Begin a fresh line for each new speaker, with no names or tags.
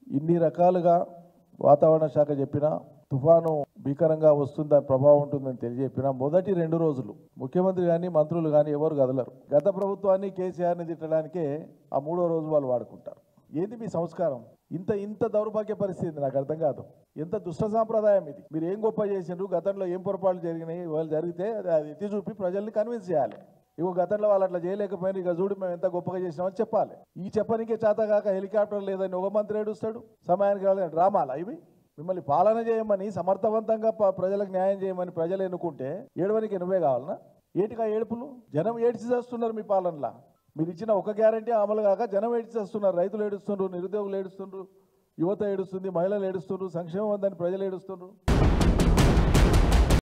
ఇన్ని రకాలుగా వాతావరణ శాఖ చెప్పినా తుఫాను భీకరంగా వస్తుందని ప్రభావం ఉంటుందని తెలియజెప్పినా మొదటి 2 రోజులు ముఖ్యమంత్రి కానీ మంత్రులు కానీ ఎవరు కదలరు. గత ప్రభుత్వాన్ని కేసీఆర్ని తిట్టడానికే ఆ 3వ రోజు వాళ్ళు వాడుకుంటారు. ఏంది మీ సంస్కారం? ఇంత దౌర్భాగ్య పరిస్థితి నాకు అర్థం కాదు. ఎంత దుష్ట సాంప్రదాయం ఇది. మీరు ఏం గొప్ప చేసిండ్రు, గతంలో ఏం పొరపాట్లు జరిగినాయి, వాళ్ళు జరిగితే అది ఎత్తి చూపి ప్రజల్ని కన్విన్స్ చేయాలి. ఇగో గతంలో వాళ్ళు అట్లా చేయలేకపోయినా ఇక చూడు మేము ఎంత గొప్పగా చేసినామని చెప్పాలి. ఈ చెప్పనికే చేతగాక హెలికాప్టర్ లేదని ఒక మంత్రి ఏడుస్తాడు, సమయానికి రాలేదు. డ్రామాలా ఇవి? మిమ్మల్ని పాలన చేయమని సమర్థవంతంగా ప్రజలకు న్యాయం చేయమని ప్రజలు ఎన్నుకుంటే ఏడవనికి నువ్వే కావాలనా? ఏటిగా ఏడుపులు? జనం ఏడ్చి చేస్తున్నారు మీ పాలనలా. మీరు ఇచ్చిన ఒక గ్యారంటీ అమలు కాక జనం ఏడ్చి చేస్తున్నారు. రైతులు ఏడుస్తుండ్రు, నిరుద్యోగులు ఏడుస్తుండ్రు, యువత ఏడుస్తుంది, మహిళలు ఏడుస్తుండ్రు, సంక్షేమం ఉందని ప్రజలు ఏడుస్తుండ్రు.